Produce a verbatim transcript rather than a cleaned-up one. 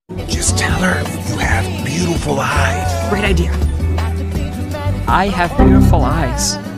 Just tell her you have beautiful eyes. Great idea. I have beautiful eyes.